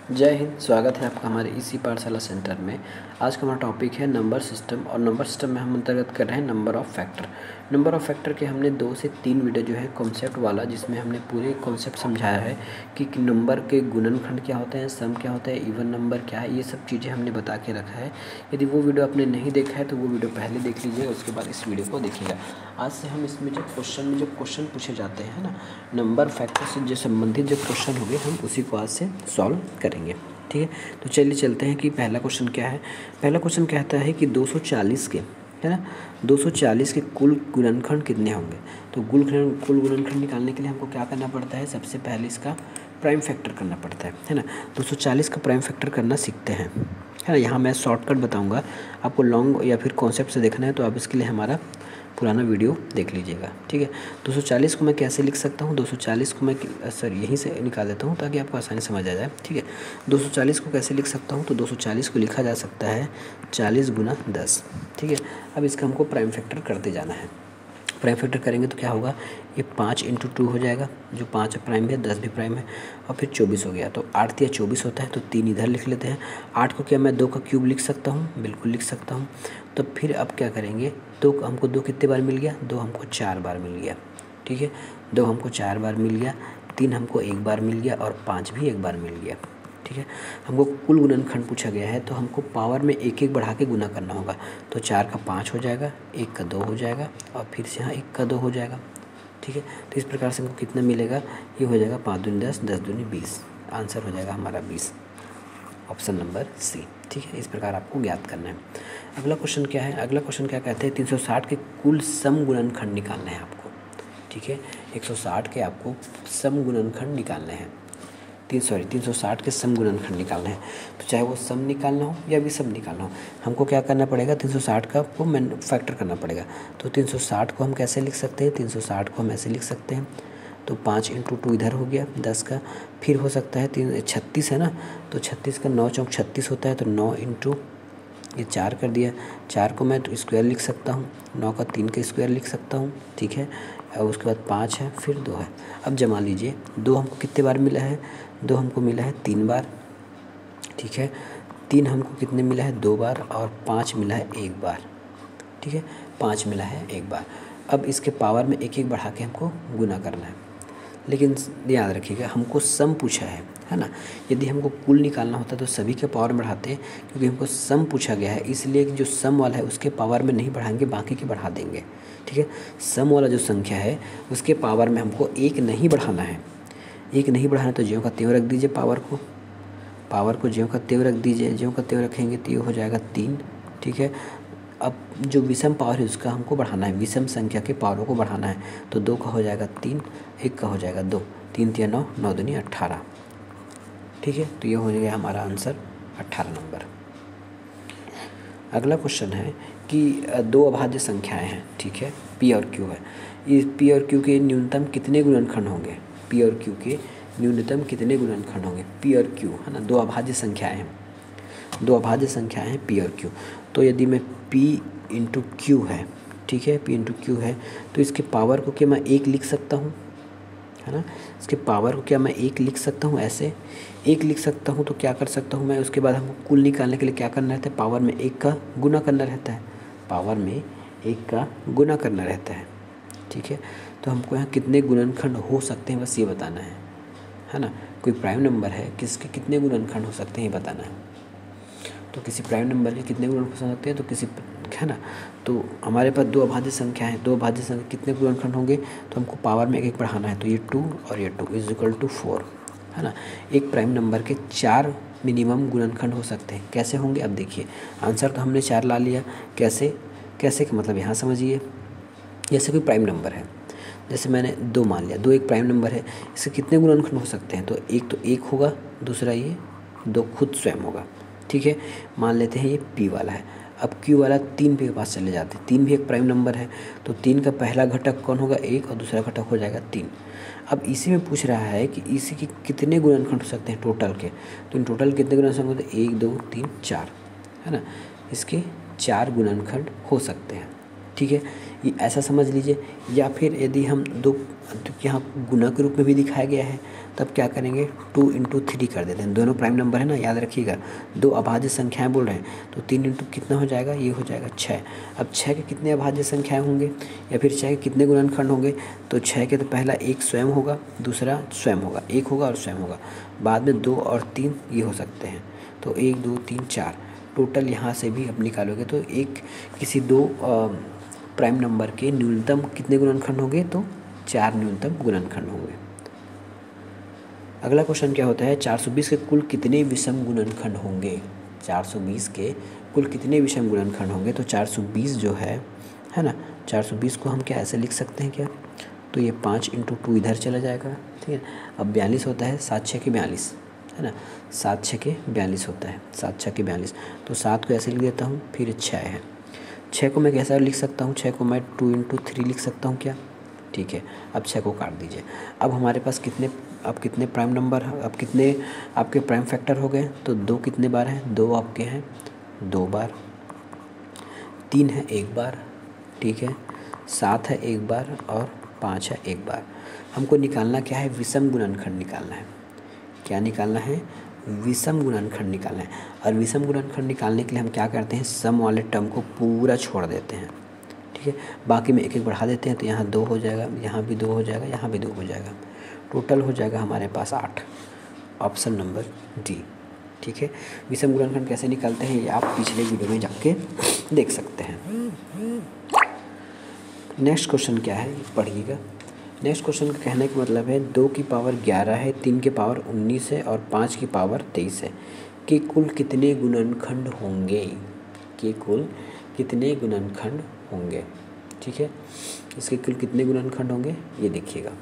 जय हिंद। स्वागत है आपका हमारे इसी पाठशाला सेंटर में। आज का हमारा टॉपिक है नंबर सिस्टम, और नंबर सिस्टम में हम अंतर्गत कर रहे हैं number of factor. Number of factor के हमने 2 से 3 वीडियो जो है कॉन्सेप्ट वाला, जिसमें हमने पूरे कॉन्सेप्ट समझाया है कि नंबर के गुणनखंड क्या होते हैं, सम क्या होता है, इवन नंबर क्या है, ये सब चीज़ें हमने बता के रखा है। यदि वो वीडियो आपने नहीं देखा है तो वो वीडियो पहले देख लीजिएगा, उसके बाद इस वीडियो को देखिएगा। आज से हम इसमें जो क्वेश्चन पूछे जाते हैं ना, नंबर फैक्टर से जो संबंधित जो क्वेश्चन होंगे हम उसी को आज से सॉल्व करेंगे। ठीक है, तो चलिए चलते हैं कि पहला क्वेश्चन क्या है। पहला क्वेश्चन कहता है कि 240 के, है ना, 240 के कुल गुणनखंड कितने होंगे। तो कुल गुणनखंड निकालने के लिए हमको क्या करना पड़ता है, सबसे पहले इसका प्राइम फैक्टर करना पड़ता है ना। 240 का प्राइम फैक्टर करना सीखते हैं, है ना। यहाँ मैं शॉर्टकट बताऊँगा, आपको लॉन्ग या फिर कॉन्सेप्ट से देखना है तो आप इसके लिए हमारा पुराना वीडियो देख लीजिएगा। ठीक है, 240 को मैं कैसे लिख सकता हूँ, 240 को मैं यहीं से निकाल देता हूँ ताकि आपको आसानी समझ आ जाए। ठीक है, 240 को कैसे लिख सकता हूँ, तो 240 को लिखा जा सकता है 40 गुना 10। ठीक है, अब इसका हमको प्राइम फैक्टर करते जाना है। प्राइम फैक्टर करेंगे तो क्या होगा, ये 5 × 2 हो जाएगा, जो 5 प्राइम है, 10 भी प्राइम है, और फिर 24 हो गया। तो 8 या 24 होता है, तो 3 इधर लिख लेते हैं। 8 को क्या मैं 2 का क्यूब लिख सकता हूँ, बिल्कुल लिख सकता हूँ। तो फिर अब क्या करेंगे, 2 हमको 2 कितने बार मिल गया, 2 हमको 4 बार मिल गया। ठीक है, 2 हमको 4 बार मिल गया, 3 हमको 1 बार मिल गया, और 5 भी 1 बार मिल गया। ठीक है, हमको कुल गुणनखंड पूछा गया है, तो हमको पावर में 1 बढ़ा के गुना करना होगा। तो 4 का 5 हो जाएगा, 1 का 2 हो जाएगा, और फिर से यहाँ 1 का 2 हो जाएगा। ठीक है, तो इस प्रकार से हमको कितना मिलेगा, ये हो जाएगा 5 दूनी 10, 10 दूनी 20। आंसर हो जाएगा हमारा 20, ऑप्शन नंबर सी। ठीक है, इस प्रकार आपको ज्ञात करना है। अगला क्वेश्चन क्या है, अगला क्वेश्चन क्या कहते हैं, 360 के कुल सम गुणनखंड निकालने हैं आपको। ठीक है, 160 के आपको सम गुणनखंड निकालने हैं। 360 के सम गुणनखंड निकालना है। तो चाहे वो सम निकालना हो या विषम निकालना हो, हमको क्या करना पड़ेगा, 360 का को फैक्टर करना पड़ेगा। तो 360 को हम कैसे लिख सकते हैं, 360 को हम ऐसे लिख सकते हैं। तो 5 × 2 इधर हो गया 10 का, फिर हो सकता है 36 है ना, तो 36 का 9 चौक 36 होता है, तो 9 × ये 4 कर दिया। 4 को मैं स्क्वायर लिख सकता हूँ, 9 का 3 का स्क्वायर लिख सकता हूँ। ठीक है, और उसके बाद 5 है, फिर 2 है। अब जमा लीजिए, 2 हमको कितने बार मिला है, 2 हमको मिला है 3 बार। ठीक है, 3 हमको कितने मिला है, 2 बार, और 5 मिला है 1 बार। ठीक है, 5 मिला है 1 बार। अब इसके पावर में 1 बढ़ा के हमको गुना करना है, लेकिन याद रखिएगा हमको सम पूछा है ना। यदि हमको कुल निकालना होता तो सभी के पावर में बढ़ाते, क्योंकि हमको सम पूछा गया है, इसलिए कि जो सम वाला है उसके पावर में नहीं बढ़ाएंगे, बाकी के बढ़ा देंगे। ठीक है, सम वाला जो संख्या है उसके पावर में हमको 1 नहीं बढ़ाना है। 1 नहीं बढ़ाना तो ज्यों का त्यों रख दीजिए, पावर को ज्यों का त्यों रख दीजिए। ज्यों का त्यों रखेंगे तो ये हो जाएगा 3। ठीक है, अब जो विषम पावर है उसका हमको बढ़ाना है, विषम संख्या के पावरों को बढ़ाना है। तो 2 का हो जाएगा 3, 1 का हो जाएगा 2, 3 × 9, 9 दूनी 18। ठीक है, तो ये हो गया हमारा आंसर 18 नंबर। अगला क्वेश्चन है कि 2 अभाज्य संख्याएं हैं। ठीक है, P और Q है। इस P और Q के न्यूनतम कितने गुणनखंड होंगे, P और Q के न्यूनतम कितने गुणनखंड होंगे, P और Q, है ना। 2 अभाज्य संख्याएं हैं, 2 अभाज्य संख्याएं हैं P और Q। तो यदि मैं P × Q है, ठीक है, P × Q है, तो इसके पावर को क्या मैं 1 लिख सकता हूँ, है ना। इसके पावर को क्या मैं 1 लिख सकता हूँ, ऐसे 1 लिख सकता हूँ। तो क्या कर सकता हूँ मैं, उसके बाद हमको कुल निकालने के लिए क्या करना रहता है, पावर में 1 का गुना करना रहता है, पावर में 1 का गुना करना रहता है। ठीक है, तो हमको यहाँ कितने गुणनखंड हो सकते हैं बस ये बताना है ना। कोई प्राइम नंबर है, किसके कितने गुणनखंड हो सकते हैं ये बताना है। तो किसी प्राइम नंबर के कितने गुणनखंड हो सकते हैं, तो किसी, है ना। तो हमारे पास 2 अभाज्य संख्या है, 2 अभाज्य संख्या कितने गुणनखंड होंगे, तो हमको पावर में 1 बढ़ाना है। तो ये 2 और ये 2 = 4, है ना। एक प्राइम नंबर के 4 मिनिमम गुणनखंड हो सकते हैं। कैसे होंगे, अब देखिए आंसर तो हमने 4 ला लिया। कैसे कैसे का मतलब यहाँ समझिए, जैसे कोई प्राइम नंबर है, जैसे मैंने 2 मान लिया, 2 एक प्राइम नंबर है, इसके कितने गुणनखंड हो सकते हैं, तो एक होगा, दूसरा ये 2 खुद स्वयं होगा। ठीक है, मान लेते हैं ये P वाला है। अब Q वाला 3 के पास चले जाते हैं, 3 भी एक प्राइम नंबर है, तो 3 का पहला घटक कौन होगा, 1, और दूसरा घटक हो जाएगा 3। अब इसी में पूछ रहा है कि इसी के कितने गुणनखंड हो सकते हैं टोटल के, तो इन टोटल कितने गुणनखंड होते हैं, 1 2 3 4, है ना। इसके 4 गुणनखंड हो सकते हैं। ठीक है, ये ऐसा समझ लीजिए। या फिर यदि हम 2 यहाँ गुना के रूप में भी दिखाया गया है, तब क्या करेंगे 2 इंटू 3 कर देते हैं। दोनों प्राइम नंबर है ना, याद रखिएगा, दो अभाज्य संख्याएं बोल रहे हैं तो 3 इंटू कितना हो जाएगा, ये हो जाएगा 6। अब 6 के कितने अभाज्य संख्याएं होंगे या फिर 6 के कितने गुणनखंड होंगे, तो 6 के तो पहला एक स्वयं होगा, दूसरा स्वयं होगा, एक होगा और स्वयं होगा, बाद में 2 और 3 ये हो सकते हैं। तो 1 2 3 4 टोटल यहाँ से भी अब निकालोगे तो एक किसी दो प्राइम नंबर के न्यूनतम कितने गुणनखंड होंगे, तो 4 न्यूनतम गुणनखंड होंगे। अगला क्वेश्चन क्या होता है, 420 के कुल कितने विषम गुणनखंड होंगे। 420 के कुल कितने विषम गुणनखंड होंगे, तो 420 जो है ना, 420 को हम क्या ऐसे लिख सकते हैं क्या, तो ये 5 इंटू 2 इधर चला जाएगा, ठीक है। अब 42 होता है, 7 6 के 42 है ना, 7 6 के 42 होता है, 7 6 के 42, तो 7 को ऐसे लिख देता हूँ, फिर 6 है, 6 को मैं कैसा लिख सकता हूँ, 6 को मैं 2 इंटू 3 लिख सकता हूँ क्या, ठीक है। अब 6 को काट दीजिए। अब हमारे पास कितने प्राइम नंबर, अब कितने आपके प्राइम फैक्टर हो गए, तो 2 कितने बार हैं, 2 आपके हैं 2 बार, 3 है 1 बार, ठीक है, 7 है 1 बार और 5 है 1 बार। हमको निकालना क्या है, विषम गुणनखंड निकालना है। क्या निकालना है, विषम गुणनखंड निकालना है। और विषम गुणनखंड निकालने के लिए हम क्या करते हैं, सम वाले टर्म को पूरा छोड़ देते हैं, ठीक है, बाकी में एक एक बढ़ा देते हैं, तो यहाँ 2 हो जाएगा, यहाँ भी 2 हो जाएगा, यहाँ भी 2 हो जाएगा, टोटल हो जाएगा हमारे पास 8, ऑप्शन नंबर डी, ठीक है। विषम गुणनखंड कैसे निकालते हैं ये आप पिछले वीडियो में जाके देख सकते हैं। नेक्स्ट क्वेश्चन क्या है पढ़िएगा। नेक्स्ट क्वेश्चन का कहने का मतलब है 2 की पावर 11 है, 3 की पावर 19 है और 5 की पावर 23 है कि कुल कितने गुणनखंड होंगे, कि कुल कितने गुणनखंड होंगे, ठीक है। इसके कुल कितने गुणनखंड होंगे ये देखिएगा।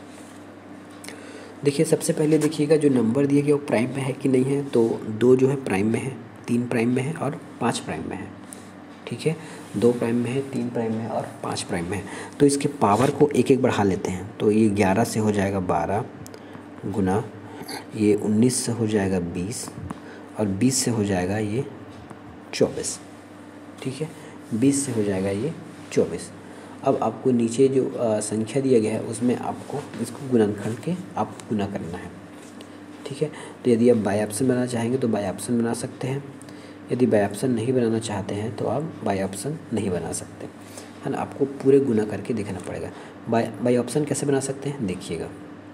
देखिए सबसे पहले देखिएगा जो नंबर दिए गए वो प्राइम में है कि नहीं है, तो 2 जो है प्राइम में है, 3 प्राइम में है और 5 प्राइम में है, ठीक है। 2 प्राइम में है, 3 प्राइम में है और 5 प्राइम में है। तो इसके पावर को एक एक बढ़ा लेते हैं, तो ये 11 से हो जाएगा 12 गुना, ये 19 से हो जाएगा 20 और 20 से हो जाएगा ये 24, ठीक है, 20 से हो जाएगा ये 24। अब आपको नीचे जो संख्या दिया गया है उसमें आपको इसको गुणनखंड के आप गुना करना है, ठीक है। तो यदि आप बाय ऑप्शन बनाना चाहेंगे तो बाय ऑप्शन बना सकते हैं, यदि बाय ऑप्शन नहीं बनाना चाहते हैं तो आप बाय ऑप्शन नहीं बना सकते, है ना, आपको पूरे गुना करके देखना पड़ेगा। बाय ऑप्शन कैसे बना सकते हैं देखिएगा।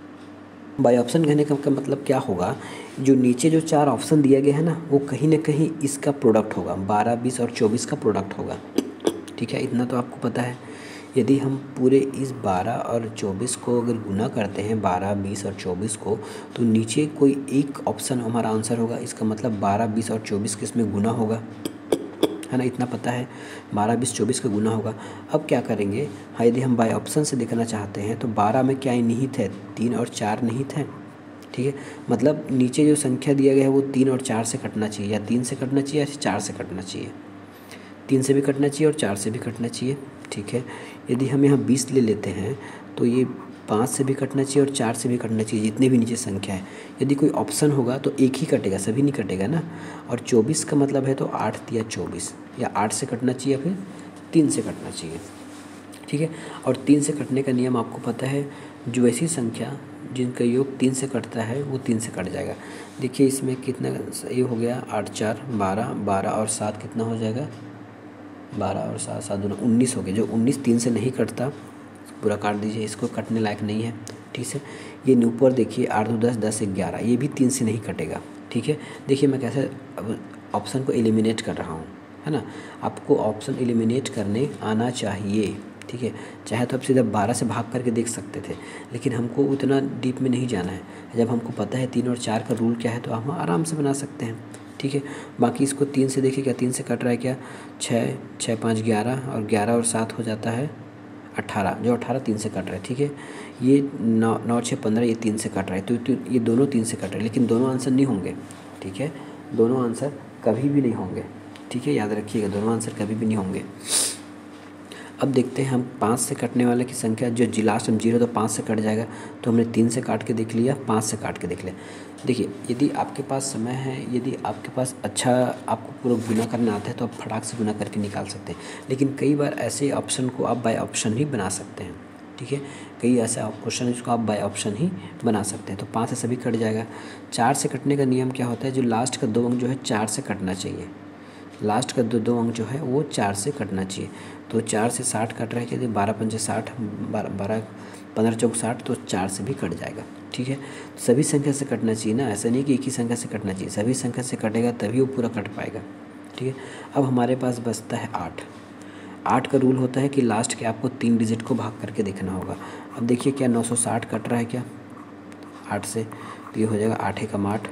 बाय ऑप्शन कहने का मतलब क्या होगा, जो नीचे जो 4 ऑप्शन दिया गया है ना वो कहीं ना कहीं इसका प्रोडक्ट होगा, 12 20 और 24 का प्रोडक्ट होगा, ठीक है, इतना तो आपको पता है। यदि हम पूरे इस 12 और 24 को अगर गुना करते हैं, 12 20 और 24 को, तो नीचे कोई एक ऑप्शन हमारा आंसर होगा, इसका मतलब 12 20 और 24 के इसमें गुना होगा, है ना, इतना पता है, 12 20 24 का गुना होगा। अब क्या करेंगे, हाँ यदि हम बाय ऑप्शन से देखना चाहते हैं तो 12 में क्या निहित है, 3 और 4 निहित है, ठीक है, मतलब नीचे जो संख्या दिया गया है वो 3 और 4 से कटना चाहिए, या 3 से कटना चाहिए या 4 से कटना चाहिए, 3 से भी कटना चाहिए और 4 से भी कटना चाहिए, ठीक है। यदि हम यहाँ 20 ले लेते हैं तो ये 5 से भी कटना चाहिए और 4 से भी कटना चाहिए, जितने भी नीचे संख्या है। यदि कोई ऑप्शन होगा तो एक ही कटेगा, सभी नहीं कटेगा ना। और 24 का मतलब है तो 8 या 24, या 8 से कटना चाहिए या फिर 3 से कटना चाहिए, ठीक है। और 3 से कटने का नियम आपको पता है, जो ऐसी संख्या जिनका योग 3 से कटता है वो 3 से कट जाएगा। देखिए इसमें कितना ये हो गया, 8 4 12, 12 और 7 कितना हो जाएगा, 12 और 7 7 दूना 19 हो गया। जो 19 3 से नहीं कटता पूरा काट दीजिए, इसको कटने लायक नहीं है, ठीक है। ये ऊपर देखिए 8 2 10 10 11, ये भी 3 से नहीं कटेगा, ठीक है। देखिए मैं कैसे अब ऑप्शन को एलिमिनेट कर रहा हूँ, है ना, आपको ऑप्शन एलिमिनेट करने आना चाहिए, ठीक है। चाहे तो आप सीधा 12 से भाग करके देख सकते थे, लेकिन हमको उतना डीप में नहीं जाना है। जब हमको पता है 3 और 4 का रूल क्या है तो हम आराम से बना सकते हैं, ठीक है। बाकी इसको 3 से देखिए, क्या 3 से कट रहा है, क्या 6 6 5 11 और 11 और 7 हो जाता है 18, जो 18 3 से कट रहा है, ठीक है। ये 9 9 6 15 ये 3 से कट रहा है, तो ये दोनों 3 से कट रहे हैं, लेकिन दोनों आंसर नहीं होंगे, ठीक है, दोनों आंसर कभी भी नहीं होंगे, ठीक है, याद रखिएगा दोनों आंसर कभी भी नहीं होंगे। अब देखते हैं हम 5 से कटने वाले की संख्या, जो लास्ट में 0 तो 5 से कट जाएगा, तो हमने 3 से काट के देख लिया, 5 से काट के देख लिया। देखिए यदि आपके पास समय है, यदि आपके पास अच्छा आपको पूरा गुना करना आता है तो आप फटाक से गुना करके निकाल सकते हैं, लेकिन कई बार ऐसे ऑप्शन को आप बाय ऑप्शन ही बना सकते हैं, ठीक है, कई ऐसा क्वेश्चन है जिसको आप बाय ऑप्शन ही बना सकते हैं। तो 5 से सभी कट जाएगा। 4 से कटने का नियम क्या होता है, जो लास्ट का 2 अंक जो है 4 से कटना चाहिए। लास्ट का दो अंक जो है वो 4 से कटना चाहिए। तो 4 से 60 कट रहा है, चलिए 12 पंजे 60, 15 चौक 60, तो 4 से भी कट जाएगा। ठीक है, सभी संख्या से कटना चाहिए ना, ऐसा नहीं कि एक ही संख्या से कटना चाहिए, सभी संख्या से कटेगा तभी वो पूरा कट पाएगा। ठीक है, अब हमारे पास बचता है 8। 8 का रूल होता है कि लास्ट के आपको 3 डिजिट को भाग करके देखना होगा। अब देखिए क्या 960 कट रहा है क्या 8 से, तो ये हो जाएगा 8 एकम 8,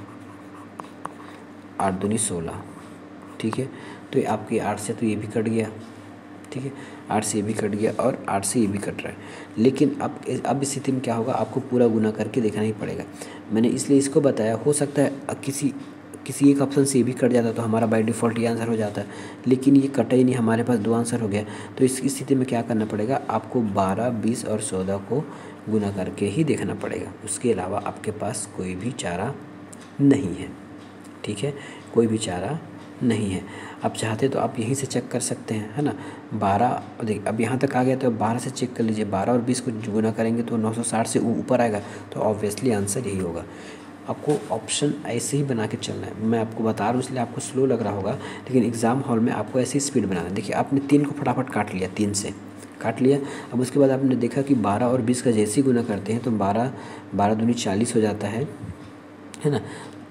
8 दूनी 16। ठीक है, तो ये आपकी 8 से तो ये भी कट गया। ठीक है, 8 से ये भी कट गया और 8 से ये भी कट रहा है। लेकिन अब इस स्थिति में क्या होगा, आपको पूरा गुना करके देखना ही पड़ेगा। मैंने इसलिए इसको बताया, हो सकता है किसी एक ऑप्शन से ये भी कट जाता तो हमारा बाय डिफ़ॉल्ट ये आंसर हो जाता है, लेकिन ये कटा ही नहीं, हमारे पास 2 आंसर हो गया। तो इस स्थिति में क्या करना पड़ेगा, आपको 12, 20 और 14 को गुना करके ही देखना पड़ेगा। उसके अलावा आपके पास कोई भी चारा नहीं है। ठीक है, कोई भी चारा नहीं है। आप चाहते तो आप यहीं से चेक कर सकते हैं, है ना। 12 देखिए अब यहाँ तक आ गया, तो 12 से चेक कर लीजिए। 12 और 20 को गुना करेंगे तो 960 से ऊपर आएगा, तो ऑब्वियसली आंसर यही होगा। आपको ऑप्शन ऐसे ही बना के चलना है। मैं आपको बता रहा हूँ इसलिए आपको स्लो लग रहा होगा, लेकिन एग्ज़ाम हॉल में आपको ऐसी स्पीड बनाना है। देखिए आपने 3 को फटाफट काट लिया, 3 से काट लिया। अब उसके बाद आपने देखा कि 12 और 20 का जैसे ही गुना करते हैं तो 12 दूनी 40 हो जाता है ना।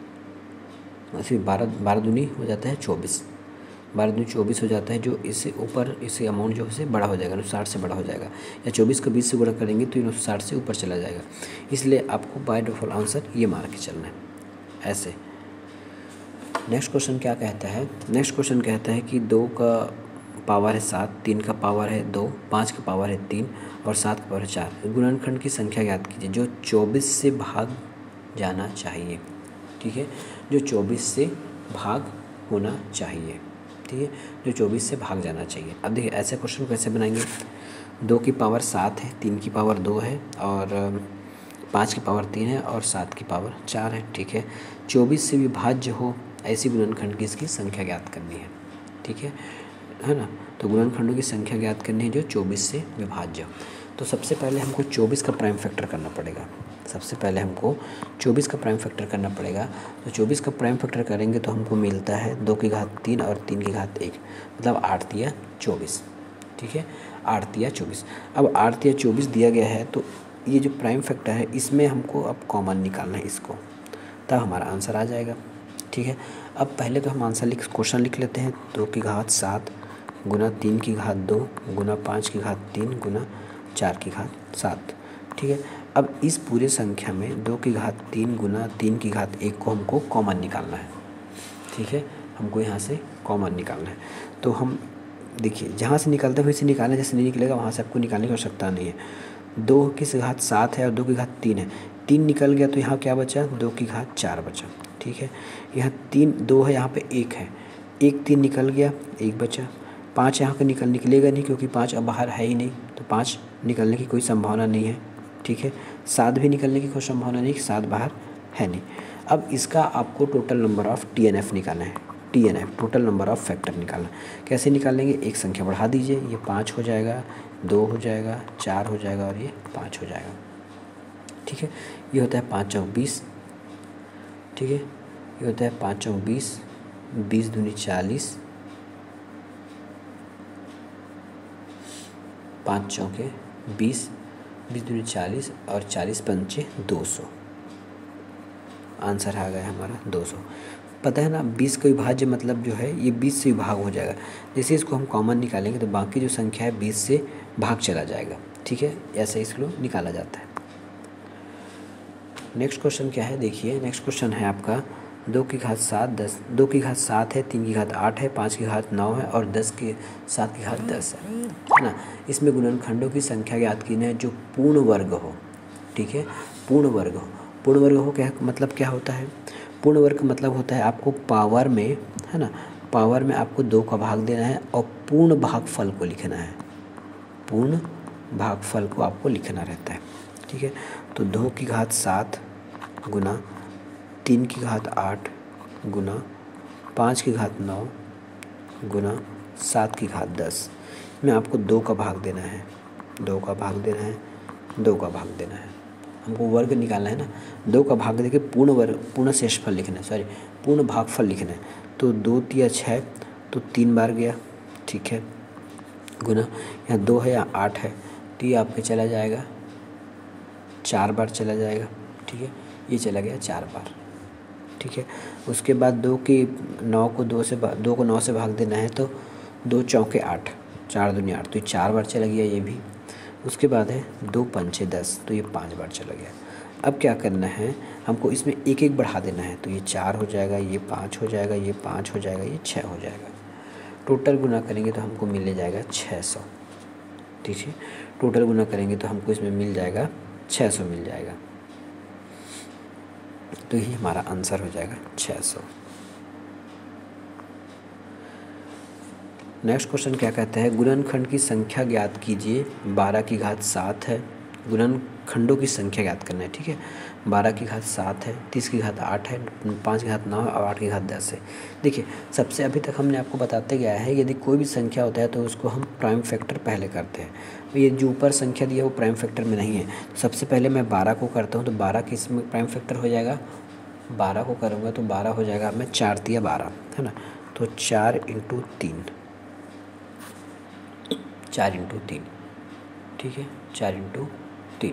ऐसे 12 दूनी हो जाता है 24, 12 दूनी 24 हो जाता है। जो इससे ऊपर इससे अमाउंट जो है बड़ा हो जाएगा, 960 से बड़ा हो जाएगा। या 24 को 20 से गुणा करेंगे तो 960 से ऊपर चला जाएगा। इसलिए आपको बाय डिफ़ॉल्ट आंसर ये मार के चलना है ऐसे। नेक्स्ट क्वेश्चन क्या कहता है, नेक्स्ट क्वेश्चन कहता है कि 2 का पावर है 7, 3 का पावर है 2, 5 का पावर है 3 और 7 का पावर है 4। गुणनखंड की संख्या ज्ञात कीजिए जो 24 से भाग जाना चाहिए। ठीक है, जो 24 से भाग होना चाहिए। ठीक है, जो 24 से भाग जाना चाहिए। अब देखिए ऐसे क्वेश्चन कैसे बनाएंगे। 2 की पावर 7 है, 3 की पावर 2 है और 5 की पावर 3 है और 7 की पावर 4 है। ठीक है, 24 से विभाज्य हो ऐसी गुणनखंड की इसकी संख्या ज्ञात करनी है। ठीक है ना। तो गुणनखंडों की संख्या ज्ञात करनी है जो 24 से विभाज्य हो। तो सबसे पहले हमको 24 का प्राइम फैक्टर करना पड़ेगा। सबसे पहले हमको 24 का प्राइम फैक्टर करना पड़ेगा। तो 24 का प्राइम फैक्टर करेंगे तो हमको मिलता है 2 की घात 3 और 3 की घात 1, मतलब 8 तिया 24। ठीक है, 8 तिया 24। अब 8 तिया 24 दिया गया है, तो ये जो प्राइम फैक्टर है इसमें हमको अब कॉमन निकालना है इसको, तब हमारा आंसर आ जाएगा। ठीक है, अब पहले तो हम आंसर क्वेश्चन लिख लेते हैं। 2 की घात 7 गुना 3 की घात 2 गुना 5 की घात 3 गुना 4 की घात 7। ठीक है, अब इस पूरे संख्या में 2 की घात 3 गुना 3 की घात 1 को हमको कॉमन निकालना है। ठीक है, हमको यहाँ से कॉमन निकालना है। तो हम देखिए जहाँ से निकालते हुए इसे निकालना, जैसे नहीं निकलेगा वहाँ से आपको निकालने की आवश्यकता नहीं है। 2 की घात 7 है और 2 की घात 3 है, 3 निकल गया तो यहाँ क्या बचा, 2 की घात 4 बचा। ठीक है, यहाँ 3 2 है, यहाँ पे 1 है, 1 3 निकल गया, 1 बचा। 5 यहाँ पे निकलेगा नहीं क्योंकि 5 अब बाहर है ही नहीं, तो 5 निकलने की कोई संभावना नहीं है। ठीक है, 7 भी निकलने की कोई संभावना नहीं, 7 बाहर है नहीं। अब इसका आपको टोटल नंबर ऑफ़ TNF निकालना है। TNF total number of factor निकालना। कैसे निकालेंगे, एक संख्या बढ़ा दीजिए, ये 5 हो जाएगा, 2 हो जाएगा, 4 हो जाएगा और ये 5 हो जाएगा। ठीक है, ये होता है 5 चौक 20। ठीक है, ये होता है 5 चौक 20, 20 दूनी 40, 5 चौके 20, 20 दूनी 40 और 40 पंचे 200। आंसर आ गया हमारा 200। पता है ना, 20 का विभाज्य मतलब जो है ये 20 से विभाग हो जाएगा। जैसे इसको हम कॉमन निकालेंगे तो बाकी जो संख्या है 20 से भाग चला जाएगा। ठीक है, ऐसे इसको निकाला जाता है। नेक्स्ट क्वेश्चन क्या है, देखिए नेक्स्ट क्वेश्चन है आपका 2 की घात 7 10, 2 की घात 7 है, 3 की घात 8 है, 5 की घात 9 है और 7 की घात 10 है ना। इसमें गुणनखंडों की संख्या ज्ञात कीजिए है जो पूर्ण वर्ग हो। ठीक है, पूर्ण वर्ग हो। पूर्ण वर्ग हो क्या मतलब क्या होता है, पूर्ण वर्ग का मतलब होता है आपको पावर में, है ना, पावर में आपको 2 का भाग देना है और पूर्ण भागफल को लिखना है। पूर्ण भागफल को आपको लिखना रहता है। ठीक है, तो 2 की घात 7 गुना 3 की घात 8 गुना 5 की घात 9 गुना 7 की घात 10 में आपको 2 का भाग देना है। 2 का भाग देना है, 2 का भाग देना है, हमको वर्ग निकालना है ना। 2 का भाग देके पूर्ण वर्ग, पूर्ण शेषफल लिखना है, सॉरी पूर्ण भागफल लिखना है। तो 2 तिया 6, तो 3 बार गया, ठीक है, गुना यहाँ 2 है या 8 है, तो ये आपके चला जाएगा 4 बार चला जाएगा, ठीक है, ये चला गया 4 बार, ठीक है। उसके बाद 2 को 9 से भाग देना है, तो 2 चौके 8, 4 दूनी 8, तो ये 4 बार चला गया ये भी। उसके बाद है 2 पंचे 10, तो ये 5 बार चला गया। अब क्या करना है, हमको इसमें एक एक बढ़ा देना है, तो ये 4 हो जाएगा, ये 5 हो जाएगा, ये 5 हो जाएगा, ये 6 हो जाएगा। टोटल गुना करेंगे तो हमको मिल जाएगा 600, ठीक है। टोटल गुना करेंगे तो हमको इसमें मिल जाएगा 600 मिल जाएगा, तो ये हमारा आंसर हो जाएगा 600। नेक्स्ट क्वेश्चन क्या कहता है, गुणनखंड की संख्या ज्ञात कीजिए। 12 की घात 7 है, गुणनखंडों की संख्या ज्ञात करना है, ठीक है। 12 की घात 7 है, 30 की घात 8 है, 5 की घात 9 है और 8 की घात 10 है। देखिए सबसे अभी तक हमने आपको बताते गया है, यदि कोई भी संख्या होता है तो उसको हम प्राइम फैक्टर पहले करते हैं। ये जो ऊपर संख्या दिया वो प्राइम फैक्टर में नहीं है, तो सबसे पहले मैं 12 को करता हूँ, तो 12 किस में प्राइम फैक्टर हो जाएगा, 12 को करूँगा तो 12 हो जाएगा मैं 4 तिया 12, है ना। तो 4 × 3, 4 × 3, ठीक है, 4 × 3।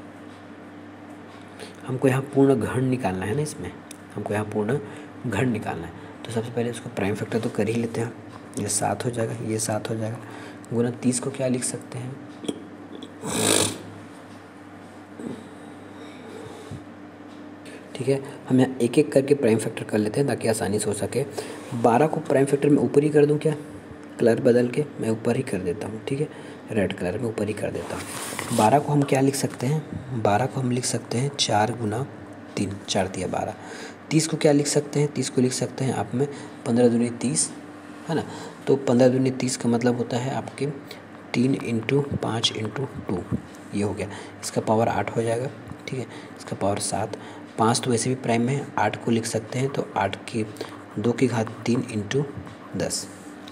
हमको यहाँ पूर्ण घन निकालना है ना, इसमें हमको यहाँ पूर्ण घन निकालना है। तो सबसे पहले इसको प्राइम फैक्टर तो कर ही लेते हैं। ये 7 हो जाएगा, ये 7 हो जाएगा, गुना 30 को क्या लिख सकते हैं, ठीक है। हम यहाँ एक एक करके प्राइम फैक्टर कर लेते हैं ताकि आसानी से हो सके। 12 को प्राइम फैक्टर में ऊपर ही कर दूँ क्या, कलर बदल के मैं ऊपर ही कर देता हूँ, ठीक है, रेड कलर में ऊपर ही कर देता हूँ। 12 को हम क्या लिख सकते हैं, 12 को हम लिख सकते हैं 4 × 3, 4 तिया 12। 30 को क्या लिख सकते हैं, 30 को लिख सकते हैं आप में 15 दूनी 30, है ना। तो 15 दूनी 30 का मतलब होता है आपके 3 × 5 × 2, ये हो गया। इसका पावर 8 हो जाएगा, ठीक है, इसका पावर 7। 5 तो वैसे भी प्राइम में है, 8 को लिख सकते हैं, तो 8 की 2 की घात 3 × 10,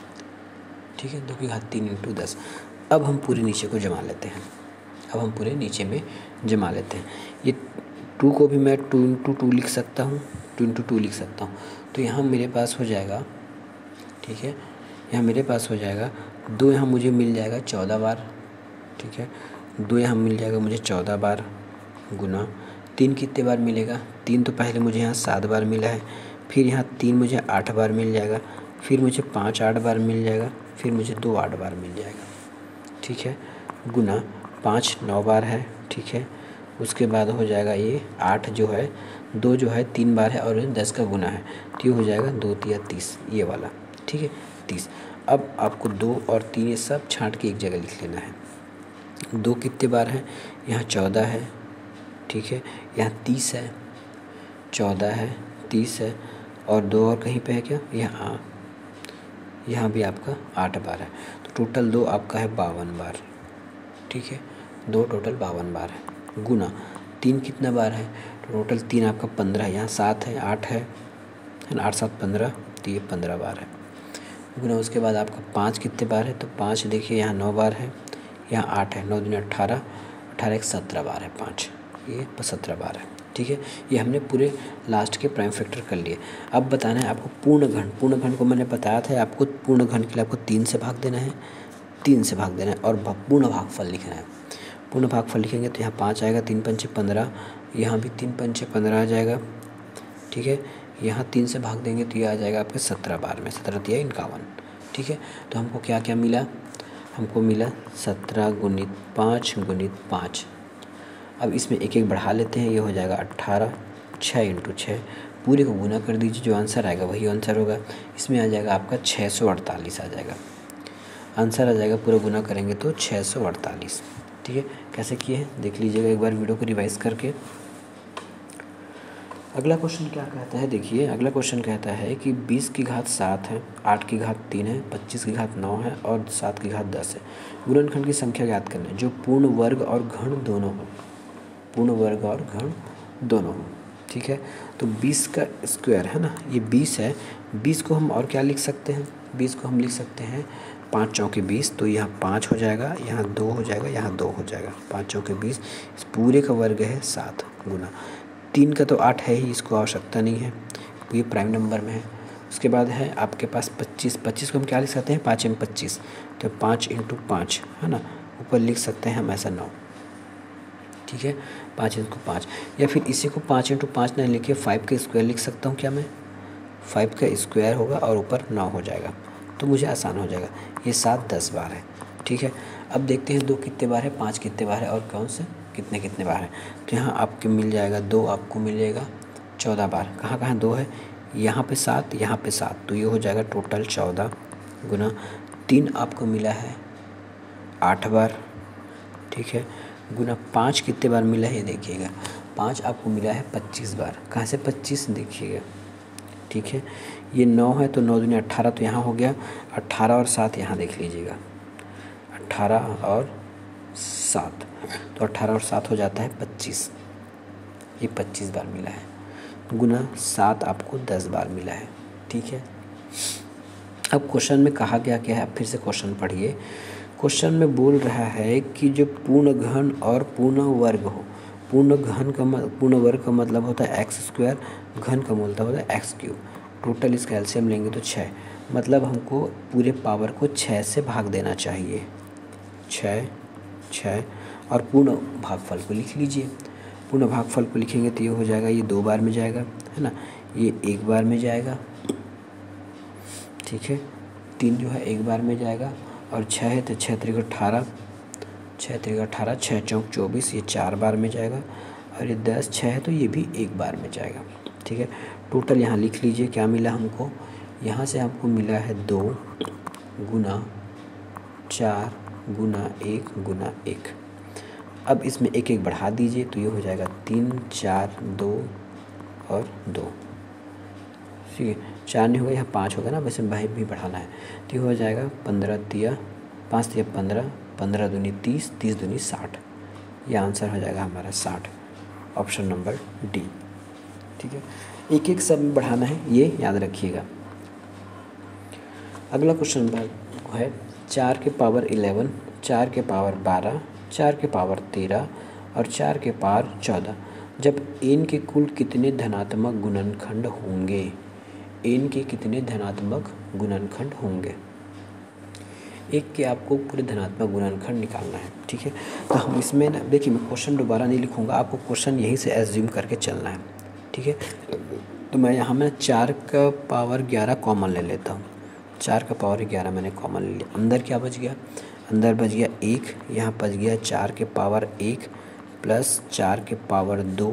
ठीक है, 2 की घात 3 × 10। अब हम पूरे नीचे को जमा लेते हैं, अब हम पूरे नीचे में जमा लेते हैं। ये 2 को भी मैं 2 × 2 लिख सकता हूँ, 2 × 2 लिख सकता हूँ। तो यहाँ मेरे पास हो जाएगा, ठीक है, यहाँ मेरे पास हो जाएगा 2, यहाँ मुझे मिल जाएगा 14 बार, ठीक है, 2 यहाँ मिल जाएगा मुझे 14 बार, गुना 3 कितने बार मिलेगा, 3 तो पहले मुझे यहाँ 7 बार मिला है, फिर यहाँ 3 मुझे 8 बार मिल जाएगा, फिर मुझे 5 8 बार मिल जाएगा, फिर मुझे 2 8 बार मिल जाएगा, ठीक है, गुना 5 9 बार है, ठीक है। उसके बाद हो जाएगा ये 8 जो है, 2 जो है 3 बार है और 10 का गुना है, तो ये हो जाएगा 2 तिया 30, ये वाला, ठीक है, 30। अब आपको 2 और 3 ये सब छांट के एक जगह लिख लेना है। 2 कितने बार है, यहाँ 14 है, ठीक है, यहाँ 30 है, 14 है, 30 है, और 2 और कहीं पे है क्या, यहाँ भी आपका 8 बार है। तो टोटल 2 आपका है 52 बार, ठीक है, 2 टोटल 52 बार है, गुना 3 कितना बार है, तो टोटल 3 आपका 15 है, यहाँ 7 है, 8 है ना, 8 7 15, तो ये 15 बार है, गुना उसके बाद आपका 5 कितने बार है, तो 5 देखिए यहाँ 9 बार है, यहाँ 8 है, 9 दूनी 18, 18 एक 17 बार है, 5 ये 17 बार है, ठीक है। ये हमने पूरे लास्ट के प्राइम फैक्टर कर लिए। अब बताना है आपको पूर्ण घन। पूर्ण घन को मैंने बताया था आपको, पूर्ण घन के लिए आपको 3 से भाग देना है, 3 से भाग देना है और पूर्ण भागफल लिखना है। पूर्ण भागफल लिखेंगे तो यहाँ 5 आएगा, 3 पंचे 15, यहाँ भी 3 पंचे 15 आ जाएगा, ठीक है। यहाँ 3 से भाग देंगे तो ये आ जाएगा आपके 17 बार में, 17 तिया 51, ठीक है। तो हमको क्या क्या मिला, हमको मिला 17 × 5 × 5। अब इसमें एक एक बढ़ा लेते हैं, ये हो जाएगा 18, 6 × 6, पूरे को गुना कर दीजिए, जो आंसर आएगा वही आंसर होगा। इसमें आ जाएगा आपका 648 आ जाएगा, आंसर आ जाएगा, पूरा गुना करेंगे तो 648, ठीक है। कैसे किए हैं देख लीजिएगा एक बार वीडियो को रिवाइज करके। अगला क्वेश्चन क्या कहता है, देखिए अगला क्वेश्चन कहता है कि 20 की घात 7 है, 8 की घात 3 है, 25 की घात 9 है और 7 की घात 10 है। गुणनखंड की संख्या ज्ञात करना है जो पूर्ण वर्ग और घन दोनों हो, पूर्ण वर्ग और घन दोनों हो, ठीक है। तो 20 का स्क्वायर है ना, ये 20 है, 20 को हम और क्या लिख सकते हैं, 20 को हम लिख सकते हैं 5 चौके 20, तो यहाँ 5 हो जाएगा, यहाँ 2 हो जाएगा, यहाँ 2 हो जाएगा। 5 चौके 20, इस पूरे का वर्ग है 7 गुना 3 का तो 8 है ही, इसको आवश्यकता नहीं है, ये प्राइम नंबर में है। उसके बाद है आपके पास 25, 25 को हम क्या लिख सकते हैं, 5 में 25, तो 5 × 5 है ना, ऊपर लिख सकते हैं हम ऐसा 9, ठीक है, 5 × 5। या फिर इसी को 5 × 5 नहीं लिखे 5 का स्क्वायर लिख सकता हूँ क्या मैं, 5 का स्क्वायर होगा और ऊपर 9 हो जाएगा, तो मुझे आसान हो जाएगा। ये 7 10 बार है, ठीक है। अब देखते हैं 2 कितने बार है, 5 कितने बार है और कौन से कितने कितने बार है। तो यहाँ आपके मिल जाएगा 2, आपको मिल जाएगा 14 बार। कहाँ कहाँ 2 है, यहाँ पे 7, यहाँ पे 7, तो ये हो जाएगा टोटल 14 गुना 3 आपको मिला है 8 बार, ठीक है, गुना 5 कितने बार मिला है ये देखिएगा, 5 आपको मिला है 25 बार। कहाँ से 25 देखिएगा, ठीक है। ये 9 है तो 9 दूनी 18, तो यहाँ हो गया 18 और 7, यहाँ देख लीजिएगा 18 और 7, तो 18 और 7 हो जाता है 25, ये 25 बार मिला है, गुना 7 आपको 10 बार मिला है, ठीक है। अब क्वेश्चन में कहा गया क्या है, अब फिर से क्वेश्चन पढ़िए। क्वेश्चन में बोल रहा है कि जो पूर्ण घन और पूर्ण वर्ग हो, पूर्ण वर्ग का मतलब होता है x², घन का मतलब होता है x³। टोटल इसका एलसीएम लेंगे तो 6, मतलब हमको पूरे पावर को 6 से भाग देना चाहिए, 6 और पूर्ण भागफल को लिख लीजिए। पूर्ण भागफल को लिखेंगे तो ये हो जाएगा, ये 2 बार में जाएगा है ना, ये 1 बार में जाएगा, ठीक है, 3 जो है 1 बार में जाएगा और 6 है तो 6 × 18, 6 × 18, 6 चौक 24, ये 4 बार में जाएगा और ये 10 6 है तो ये भी 1 बार में जाएगा, ठीक है। टोटल यहाँ लिख लीजिए क्या मिला हमको, यहाँ से हमको मिला है 2 गुना 4 गुना 1 गुना 1। अब इसमें 1 1 बढ़ा दीजिए तो ये हो जाएगा 3 4 2 और 2, ठीक है, 4 नहीं होगा, यहाँ 5 होगा ना, वैसे भाई भी बढ़ाना है, तो ये हो जाएगा 15 × 5 = 15, 15 दूनी 30, 30 दूनी 60, ये आंसर हो जाएगा हमारा 60, ऑप्शन नंबर डी, ठीक है। एक एक सब में बढ़ाना है, ये याद रखिएगा। अगला क्वेश्चन है 4 के पावर 11, 4 के पावर 12, 4 के पावर 13 और 4 के पावर 14 जब n के कुल कितने धनात्मक गुणनखंड होंगे, n के कितने धनात्मक गुणनखंड होंगे। एक के आपको पूरे धनात्मक गुणनखंड निकालना है, ठीक है। तो हम इसमें ना देखिए, मैं क्वेश्चन दोबारा नहीं लिखूंगा, आपको क्वेश्चन यहीं से एज्यूम करके चलना है, ठीक है। तो मैं यहाँ में 4 का पावर 11 कॉमन ले लेता हूँ, 4 का पावर 11 मैंने कॉमन ले लिया। अंदर क्या बच गया, अंदर बच गया 1, यहाँ बच गया 4 के पावर 1 प्लस 4 के पावर 2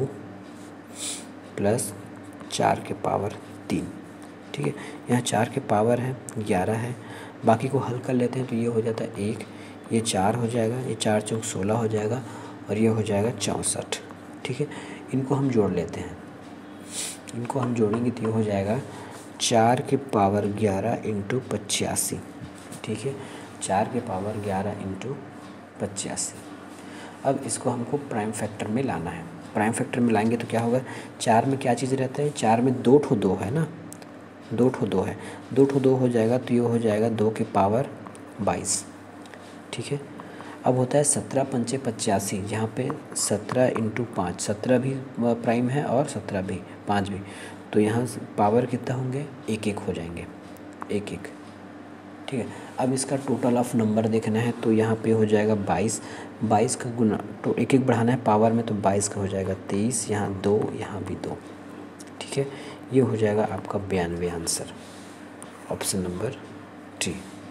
प्लस 4 के पावर 3, ठीक है। यहाँ 4 के पावर है 11 है, बाकी को हल कर लेते हैं तो ये हो जाता है 1, ये 4 हो जाएगा, ये 4 चौक 16 हो जाएगा और ये हो जाएगा 64, ठीक है। इनको हम जोड़ लेते हैं, इनको हम जोड़ेंगे तो ये हो जाएगा 4 के पावर 11 × 85, ठीक है, 4 के पावर 11 × 85। अब इसको हमको प्राइम फैक्टर में लाना है। प्राइम फैक्टर में लाएंगे तो क्या होगा, 4 में क्या चीज़ रहता है, 4 में 2 ठो 2 है ना, 2 ठो 2 है, 2 ठो 2 हो जाएगा तो ये हो जाएगा 2 के पावर 22, ठीक है। अब होता है 17 × 5 = 85, जहाँ पे 17 × 5, 17 भी प्राइम है और 17 भी, 5 भी, तो यहाँ पावर कितना होंगे, 1 1 हो जाएंगे, 1 1, ठीक है। अब इसका टोटल ऑफ नंबर देखना है तो यहाँ पे हो जाएगा 22, 22 का गुना तो 1 1 बढ़ाना है पावर में, तो 22 का हो जाएगा 23, यहाँ 2, यहाँ भी 2, ठीक है। ये हो जाएगा आपका 92 answer, option number D,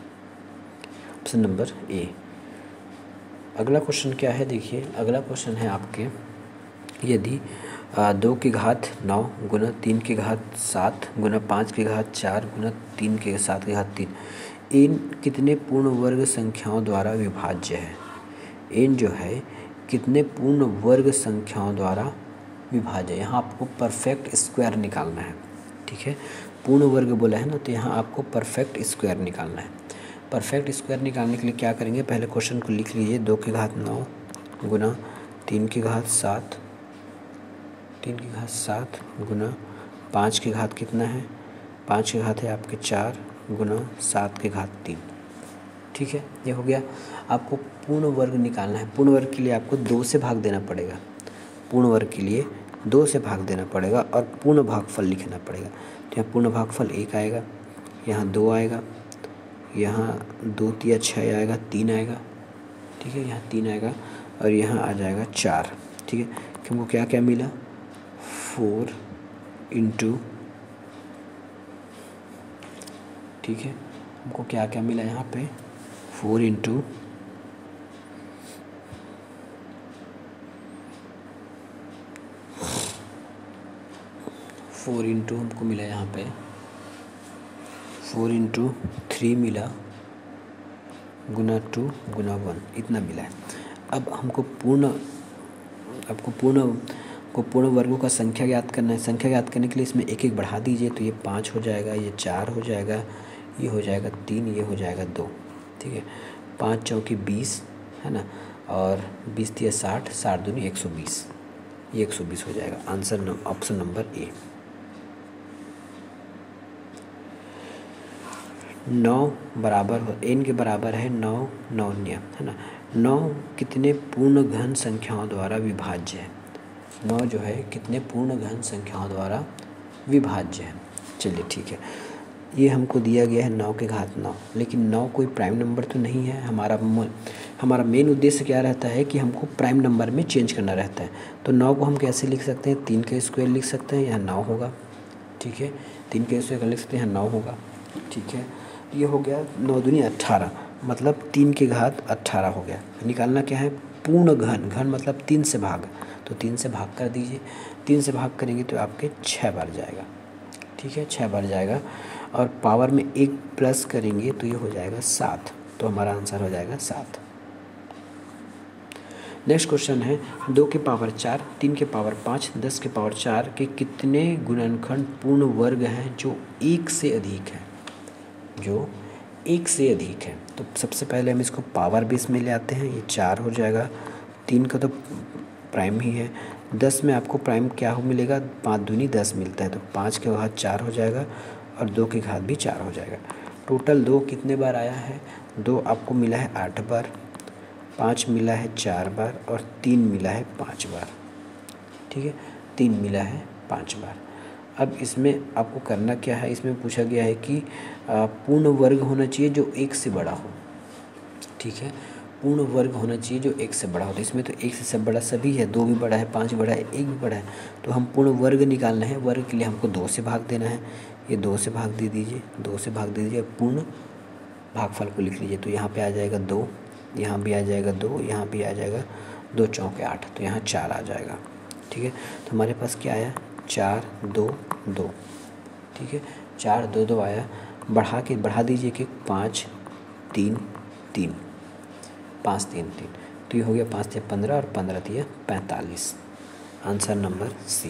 option number A. अगला क्वेश्चन क्या है, देखिए अगला क्वेश्चन है आपके, यदि 2 की घात 9 गुना 3 की घात 7 गुना 5 की घात 4 गुना 3 के 7 की घात 3 n कितने पूर्ण वर्ग संख्याओं द्वारा विभाज्य है। n जो है कितने पूर्ण वर्ग संख्याओं द्वारा विभाज्य है। यहाँ आपको परफेक्ट स्क्वायर निकालना है, ठीक है। पूर्ण वर्ग बोला है ना, तो यहाँ आपको परफेक्ट स्क्वायर निकालना है। परफेक्ट स्क्वायर निकालने के लिए क्या करेंगे, पहले क्वेश्चन को लिख लीजिए, 2 की घात 9 गुना 3 की घात 7, 3 की घात 7 गुना 5 की घात कितना है, 5 की घात है आपके 4 गुना 7 की घात 3, ठीक है, ये हो गया। आपको पूर्ण वर्ग निकालना है। पूर्ण वर्ग के लिए आपको 2 से भाग देना पड़ेगा। पूर्ण वर्ग के लिए 2 से भाग देना पड़ेगा और पूर्ण भागफल लिखना पड़ेगा। तो यहाँ पूर्ण भागफल 1 आएगा, यहाँ 2 आएगा, यहाँ 2 तिया 6 आएगा, 3 आएगा, ठीक है, यहाँ 3 आएगा और यहाँ आ जाएगा 4। ठीक है, कि हमको क्या क्या मिला, 4 इंटू, ठीक है, हमको क्या क्या मिला यहाँ पे, 4 इंटू 4 इंटू हमको मिला यहाँ पे 4 इंटू 3 मिला, गुना 2 गुना 1, इतना मिला है। अब हमको पूर्ण वर्गों का संख्या ज्ञात करना है। संख्या ज्ञात करने के लिए इसमें एक एक बढ़ा दीजिए, तो ये 5 हो जाएगा, ये 4 हो जाएगा, ये हो जाएगा 3, ये हो जाएगा 2। ठीक है, 5 चौकी 20 है ना, और 20 तिया 60, 60 दूनी 120, ये 120 हो जाएगा। आंसर ऑप्शन नंबर ए। 9 बराबर एन के बराबर है 9 9 है ना। 9 कितने पूर्ण घन संख्याओं द्वारा विभाज्य है। 9 जो है कितने पूर्ण घन संख्याओं द्वारा विभाज्य है। चलिए ठीक है, ये हमको दिया गया है 9 के घात 9, लेकिन 9 कोई प्राइम नंबर तो नहीं है। हमारा मेन उद्देश्य क्या रहता है कि हमको प्राइम नंबर में चेंज करना रहता है। तो 9 को हम कैसे लिख सकते हैं, 3 का स्क्वायर लिख सकते हैं, यहाँ 9 होगा। ठीक है, 3 का स्क्वायर लिख सकते हैं, यहाँ 9 होगा। ठीक है, ये हो गया 9 दूनी 18, मतलब 3 के घात 18 हो गया। निकालना क्या है, पूर्ण घन, घन मतलब 3 से भाग, तो 3 से भाग कर दीजिए। 3 से भाग करेंगे तो आपके 6 बार जाएगा। ठीक है, 6 बार जाएगा और पावर में 1 प्लस करेंगे तो ये हो जाएगा 7, तो हमारा आंसर हो जाएगा 7। नेक्स्ट क्वेश्चन है 2 के पावर 4, 3 के पावर 5, 10 के पावर 4 के कितने गुणनखंड पूर्ण वर्ग हैं जो 1 से अधिक है, जो 1 से अधिक है। तो सबसे पहले हम इसको पावर बेस में ले आते हैं, ये 4 हो जाएगा। 3 का तो प्राइम ही है। 10 में आपको प्राइम क्या हो मिलेगा, 5 दूनी 10 मिलता है, तो 5 के घात 4 हो जाएगा और 2 के घात भी 4 हो जाएगा। टोटल 2 कितने बार आया है, 2 आपको मिला है 8 बार, 5 मिला है 4 बार और 3 मिला है 5 बार। ठीक है, 3 मिला है 5 बार। अब इसमें आपको करना क्या है, इसमें पूछा गया है कि पूर्ण वर्ग होना चाहिए जो 1 से बड़ा हो। ठीक है, पूर्ण वर्ग होना चाहिए जो 1 से बड़ा हो। तो इसमें तो 1 से सब बड़ा सभी है, 2 भी बड़ा है, 5 बड़ा है, 1 भी बड़ा है। तो हम पूर्ण वर्ग निकालना है, वर्ग के लिए हमको 2 से भाग देना है। ये 2 से भाग दे दीजिए, 2 से भाग दे दीजिए, पूर्ण भागफल को लिख लीजिए। तो यहाँ पे आ जाएगा 2, यहाँ भी आ जाएगा 2, यहाँ भी आ जाएगा 2 चौके 8, तो यहाँ 4 आ जाएगा। ठीक है, तो हमारे पास क्या आया, 4 2 2। ठीक है, 4 2 2 आया। बढ़ा दीजिए कि 5 3 3, 5 3 3, तो ये हो गया 5 तिया 15 और 15 तिया 45। Answer number C.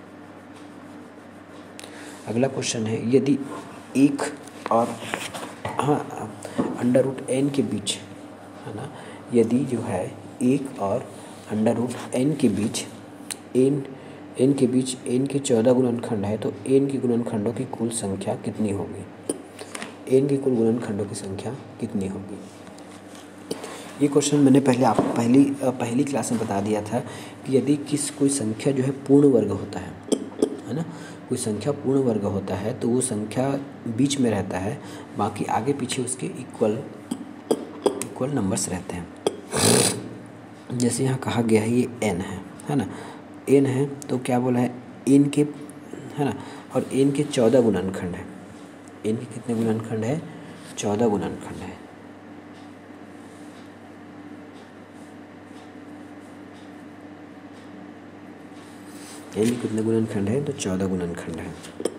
अगला क्वेश्चन है, यदि 1 और अंडर रूट एन के बीच है ना, यदि जो है 1 और अंडर रूट एन के बीच एन के 14 गुणनखंड है, तो एन के गुणनखंडों की कुल संख्या कितनी होगी। एन के कुल गुणनखंडों की संख्या कितनी होगी। ये क्वेश्चन मैंने पहले आपको पहली क्लास में बता दिया था कि यदि कोई संख्या जो है पूर्ण वर्ग होता है ना, कोई संख्या पूर्ण वर्ग होता है तो वो संख्या बीच में रहता है, बाकी आगे पीछे उसके इक्वल नंबर्स रहते हैं। जैसे यहाँ कहा गया है ये एन है ना, एन है तो क्या बोला है, एन के है ना, और एन के 14 गुणनखंड है। एन के कितने गुणनखंड है, 14 गुणनखंड है। एन के कितने गुणनखंड है, तो 14 गुणनखंड है।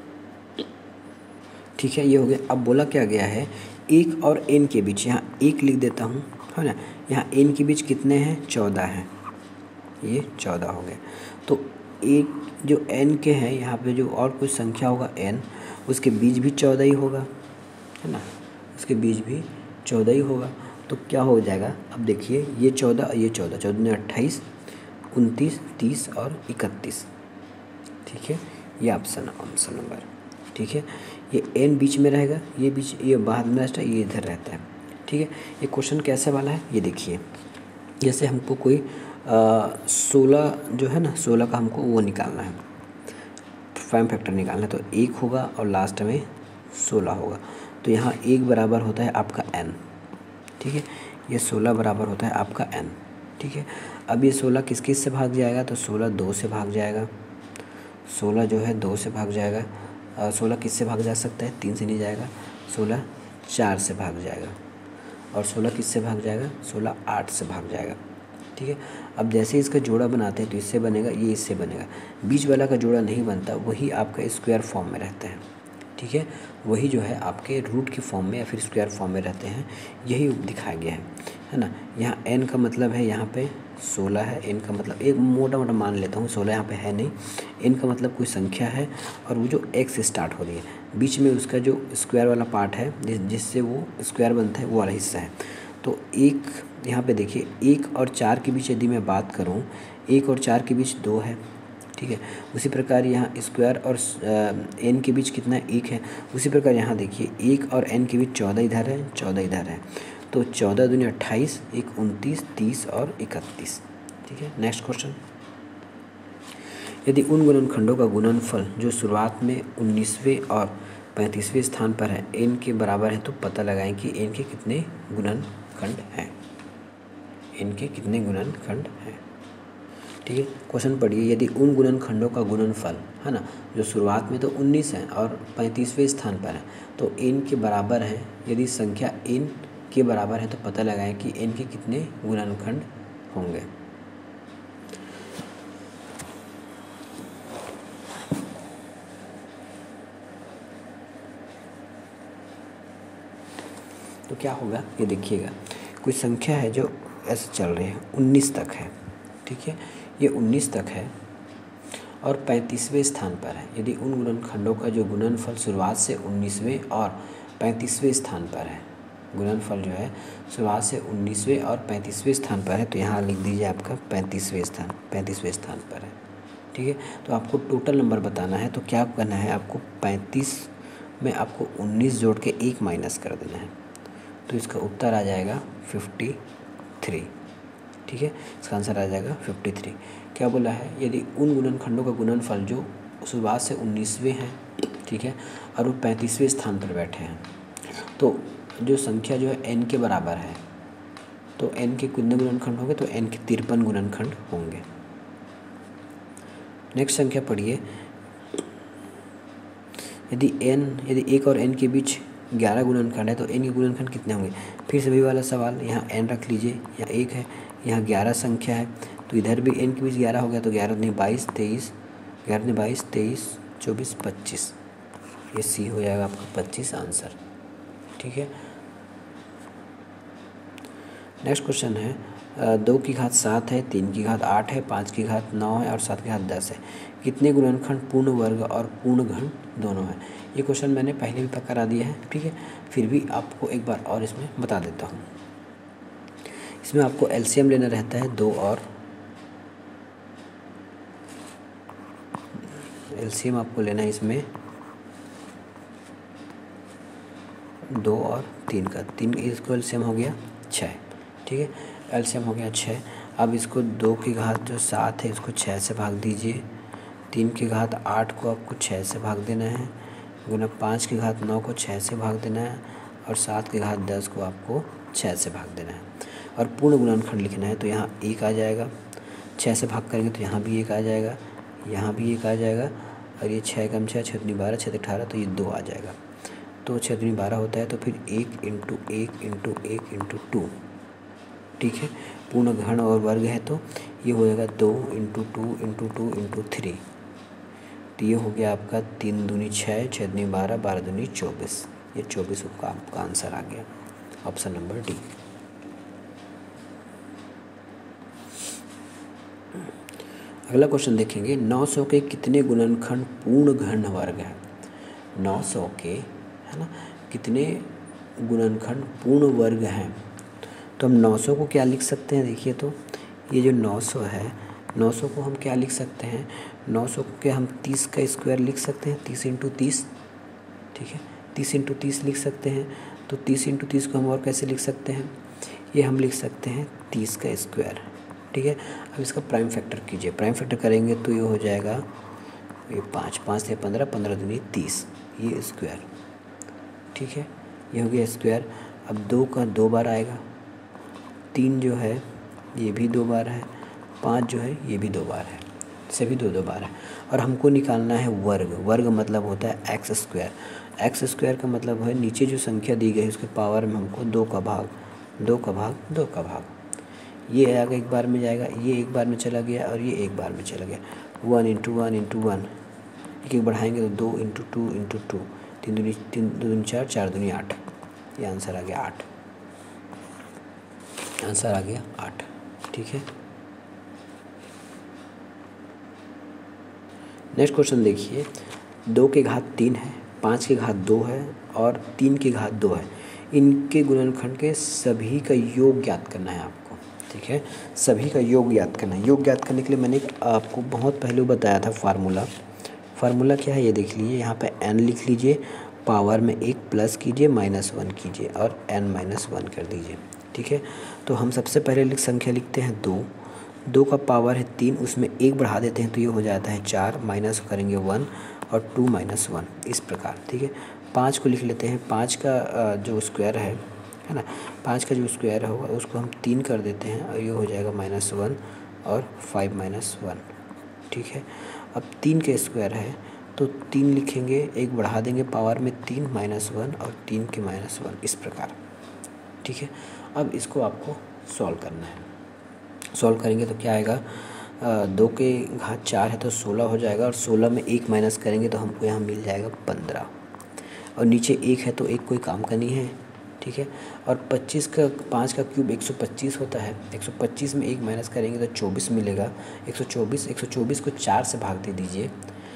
ठीक है, ये हो गया। अब बोला क्या गया है, 1 और एन के बीच, यहाँ 1 लिख देता हूँ है ना, यहाँ एन के बीच कितने हैं, 14 हैं, ये 14 हो गए। तो एक जो एन के हैं, यहाँ पे जो और कुछ संख्या होगा एन, उसके बीच भी 14 ही होगा है ना, उसके बीच भी 14 ही होगा। तो क्या हो जाएगा, अब देखिए ये 14 ये 14, 14 ने 28, 29 30 और 31। ठीक है, ये ऑप्शन नंबर। ठीक है, ये एन बीच में रहेगा, ये बाहर में रहता है, ये इधर रहता है। ठीक है। ये क्वेश्चन कैसे वाला है ये देखिए, जैसे हमको कोई 16 जो है ना 16 का हमको वो निकालना है, प्राइम फैक्टर निकालना है। तो 1 होगा और लास्ट में 16 होगा। तो यहाँ 1 बराबर होता है आपका n, ठीक है। ये 16 बराबर होता है आपका n, ठीक है। अब ये 16 किस किस से भाग जाएगा, तो 16 2 से भाग जाएगा, 16 जो है 2 से भाग जाएगा। 16 किस से भाग जा सकता है, 3 से नहीं जाएगा। 16 4 से भाग जाएगा, और 16 किस से भाग जाएगा, 16 8 से भाग जाएगा, ठीक है। अब जैसे इसका जोड़ा बनाते हैं तो इससे बनेगा, ये इससे बनेगा, बीच वाला का जोड़ा नहीं बनता, वही आपका स्क्वायर फॉर्म में रहते हैं, ठीक है। वही जो है आपके रूट की फॉर्म में या फिर स्क्वायर फॉर्म में रहते हैं, यही दिखाया गया है ना। यहाँ n का मतलब है यहाँ पे 16 है, n का मतलब एक मोटा मोटा मान लेता हूँ 16 यहाँ पे है नहीं, n का मतलब कोई संख्या है और वो जो x से स्टार्ट हो रही है, बीच में उसका जो स्क्वायर वाला पार्ट है जिससे वो स्क्वायर बनता है वो वाला हिस्सा है। तो एक यहाँ पे देखिए 1 और 4 के बीच यदि मैं बात करूँ, 1 और 4 के बीच 2 है, ठीक है। उसी प्रकार यहाँ स्क्वायर और n के बीच कितना है, 1 है। उसी प्रकार यहाँ देखिए 1 और n के बीच 14 इधर है, 14 इधर है। तो 14 दूनी 28, 1 29, 30 और 31, ठीक है। नेक्स्ट क्वेश्चन, यदि उन गुणनखंडों का गुणनफल जो शुरुआत में 19वें और 35वें स्थान पर है n के बराबर है, तो पता लगाएं कि n के कितने गुणनखंड हैं, n के कितने गुणनखंड हैं, ठीक है। क्वेश्चन पढ़िए, यदि उन गुणनखंडों का गुणनफल है ना जो शुरुआत में तो 19 है और 35वें स्थान पर है तो n के बराबर है, यदि संख्या n के बराबर है तो पता लगाएं कि n के कितने गुणनखंड होंगे। तो क्या होगा ये देखिएगा, कोई संख्या है जो ऐसे चल रही है 19 तक है, ठीक है। ये 19 तक है और 35वें स्थान पर है। यदि उन गुणनखंडों का जो गुणनफल शुरुआत से 19वें और 35वें स्थान पर है, गुणनफल जो है शुरुआत से 19वें और 35वें स्थान पर है, तो यहाँ लिख दीजिए आपका 35वें स्थान पर है, ठीक है। तो आपको टोटल नंबर बताना है, तो क्या करना है आपको, 35 में आपको 19 जोड़ के 1 माइनस कर देना है, तो इसका उत्तर आ जाएगा 53, ठीक है। इसका आंसर आ जाएगा 53। क्या बोला है, यदि उन गुणनखंडों का गुणनफल जो शुरुआत से 19वें हैं, ठीक है, और वो 35वें स्थान पर बैठे हैं, तो जो संख्या जो है n के बराबर है, तो n के कितने गुणनखंड होंगे, तो n के 53 गुणनखंड होंगे। नेक्स्ट संख्या पढ़िए, यदि एक और n के बीच 11 गुणनखंड है तो n के गुणनखंड कितने होंगे। फिर से वही वाला सवाल, यहाँ n रख लीजिए, यहाँ 1 है, यहाँ 11 संख्या है, तो इधर भी n के बीच 11 हो गया, तो 11 दूनी 22, 23, 11 दूनी 22, 23, 24, 25, ये सी हो जाएगा आपका 25 आंसर, ठीक है। नेक्स्ट क्वेश्चन है, 2 की घात 7 है, 3 की घात 8 है, 5 की घात 9 है और 7 की घात 10 है, कितने गुणनखंड पूर्ण वर्ग और पूर्ण घन दोनों हैं। ये क्वेश्चन मैंने पहले भी पक्का करा दिया है, ठीक है, फिर भी आपको एक बार और इसमें बता देता हूँ। इसमें आपको एलसीएम लेना रहता है 2 और एलसीएम आपको लेना है इसमें 2 और 3 का, 3 इसको एलसीएम हो गया 6, ठीक है, एलसीएम हो गया 6। अब इसको 2 की घात जो 7 है इसको 6 से भाग दीजिए, 3 की घात 8 को आपको 6 से भाग देना है, गुना 5 की घात 9 को 6 से भाग देना है और 7 की घात 10 को आपको 6 से भाग देना है और पूर्ण गुणनखंड लिखना है। तो यहाँ 1 आ जाएगा, 6 से भाग करेंगे तो यहाँ भी 1 आ जाएगा, यहाँ भी 1 आ जाएगा और ये 6 कम 6, 6 दूनी 12, 6 18, तो ये 2 आ जाएगा। तो 6 दूनी 12 होता है, तो फिर 1 इंटू 1 इंटू 1 इंटू 2, ठीक है। पूर्ण घन और वर्ग है तो ये हो जाएगा 2 इंटू 2 इंटू 2 इंटू 3, तो ये हो गया आपका 3 दूनी 6, 6 दूनी 12, 12 दूनी 24, ये 24 का आपका आंसर आ गया, ऑप्शन नंबर डी। अगला क्वेश्चन देखेंगे, 900 के कितने गुणनखंड पूर्ण घन वर्ग है। 900 के है ना कितने गुणनखंड पूर्ण वर्ग हैं, तो हम 900 को क्या लिख सकते हैं, देखिए तो ये जो 900 है, 900 को हम क्या लिख सकते हैं, 900 को क्या हम 30 का स्क्वायर लिख सकते हैं, 30 इंटू 30, ठीक है, 30 इंटू 30 लिख सकते हैं। तो 30 × 30 को हम और कैसे लिख सकते हैं, ये हम लिख सकते हैं 30 का स्क्वायर। ठीक है, अब इसका प्राइम फैक्टर कीजिए, प्राइम फैक्टर करेंगे तो ये हो जाएगा, ये 5 5 से 15, 15 दूनी 30, ये स्क्वायर। ठीक है, ये हो गया स्क्वायर। अब 2 का 2 बार आएगा, 3 जो है ये भी 2 बार है, 5 जो है ये भी 2 बार है, सभी 2 बार है। और हमको निकालना है वर्ग। वर्ग मतलब होता है एक्स स्क्वायर। एक्स स्क्वायर का मतलब है नीचे जो संख्या दी गई है उसके पावर में हमको 2 का भाग 2 का भाग 2 का भाग, ये आगे एक बार में जाएगा, ये एक बार में चला गया और ये एक बार में चला गया। 1 × 1 × 1, एक बढ़ाएंगे तो 2 × 2 × 2, 3 दूनी 4, 4 दूनी 8, ये आंसर आ गया 8, आंसर आ गया 8। ठीक है, नेक्स्ट क्वेश्चन देखिए, 2 के घात 3 है, 5 के घात 2 है और 3 के घात 2 है। इनके गुणनखंड के सभी का योग ज्ञात करना है आपको। ठीक है, सभी का योग ज्ञात करना है। योग ज्ञात करने के लिए मैंने आपको बहुत पहले बताया था फार्मूला क्या है ये देख लीजिए। यहाँ पे n लिख लीजिए, पावर में 1 प्लस कीजिए, -1 कीजिए और n-1 कर दीजिए। ठीक है, तो हम सबसे पहले संख्या लिखते हैं 2 का पावर है 3, उसमें 1 बढ़ा देते हैं तो ये हो जाता है 4, माइनस करेंगे 1 और 2 - 1, इस प्रकार। ठीक है, 5 को लिख लेते हैं, 5 का जो स्क्वायर है ना, 5 का जो स्क्वायर होगा उसको हम 3 कर देते हैं और ये हो जाएगा -1 और 5 - 1। ठीक है, अब 3 के स्क्वायर है तो 3 लिखेंगे, 1 बढ़ा देंगे पावर में 3 - 1 और 3 के -1, इस प्रकार। ठीक है, अब इसको आपको सॉल्व करना है। सॉल्व करेंगे तो क्या आएगा, 2 के घात 4 है तो 16 हो जाएगा और 16 में 1 माइनस करेंगे तो हमको यहाँ मिल जाएगा 15 और नीचे 1 है तो 1 कोई काम का नहीं है। ठीक है, और 5 का क्यूब 125 होता है, 125 में 1 माइनस करेंगे तो 24 मिलेगा। 124 को 4 से भाग दे दीजिए,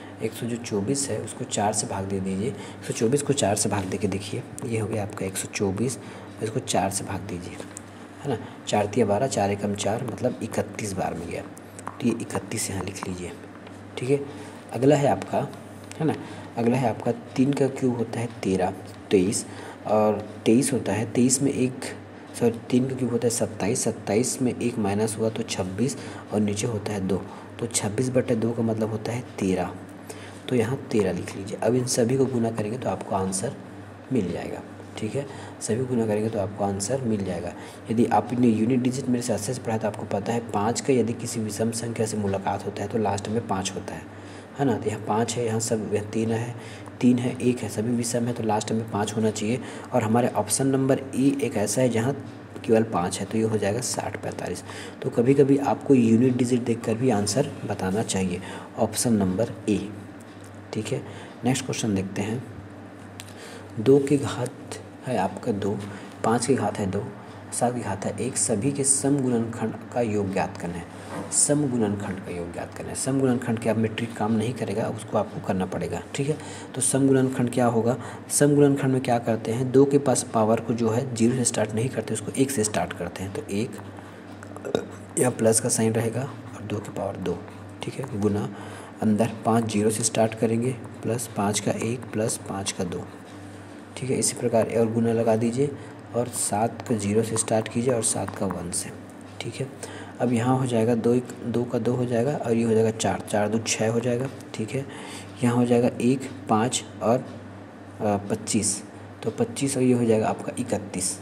124 है उसको 4 से भाग दे दीजिए। 124 को 4 से भाग दे के देखिए, ये हो गया आपका 124, इसको 4 से भाग दीजिए, है ना, 4 × 12, 4 × 4 मतलब 31 बार में गया, तो ये 31 यहाँ लिख लीजिए। ठीक है, अगला है आपका, है ना, अगला है आपका 3 का क्यूब होता है 13, 23 और 23 होता है, 23 में 3 का क्यूब होता है 27, 27 में 1 माइनस हुआ तो 26 और नीचे होता है 2, तो 26/2 का मतलब होता है 13, तो यहाँ 13 लिख लीजिए। अब इन सभी को गुना करेंगे तो आपको आंसर मिल जाएगा। ठीक है, सभी गुना करेंगे तो आपको आंसर मिल जाएगा। यदि आपने यूनिट डिजिट मेरे से अच्छे से पढ़ा तो आपको पता है 5 का यदि किसी विषम संख्या से मुलाकात होता है तो लास्ट में 5 होता है ना, तो यहाँ 5 है, यहाँ सब 3 है 1 है, सभी विषम है तो लास्ट में 5 होना चाहिए। और हमारे ऑप्शन नंबर ई एक ऐसा है जहाँ केवल 5 है, तो ये हो जाएगा 60 45। तो कभी कभी आपको यूनिट डिजिट देखकर भी आंसर बताना चाहिए, ऑप्शन नंबर ए। ठीक है, नेक्स्ट क्वेश्चन देखते हैं। 2 के घात है आपका 2, 5 के घात है 2, 7 के घात है 1, सभी के समगुणनखंड का योग ज्ञात करना है। समगुणनखंड का योग ज्ञात करना है। समगुणनखंड के अब में ट्रिक काम नहीं करेगा, उसको आपको करना पड़ेगा। ठीक है, तो समगुणनखंड क्या होगा, समगुणनखंड में क्या करते हैं, 2 के पास पावर को जो है 0 से स्टार्ट नहीं करते, उसको 1 से स्टार्ट करते हैं, तो 1 या प्लस का साइन रहेगा और 2 की पावर 2। ठीक है, गुना अंदर 5 0 से स्टार्ट करेंगे, प्लस 5 का 1 प्लस 5 का 2। ठीक है, इसी प्रकार और गुना लगा दीजिए और 7 का 0 से स्टार्ट कीजिए और 7 का 1 से। ठीक है, अब यहाँ हो जाएगा 2 का 2 हो जाएगा और ये हो जाएगा 4, 4 2 6 हो जाएगा। ठीक है, यहाँ हो जाएगा 1 5 और 25, तो 25 और ये हो जाएगा आपका 31,